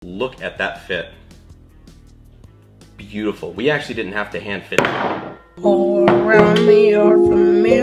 Look at that fit. Beautiful. We actually didn't have to hand fit it. All around me are familiar.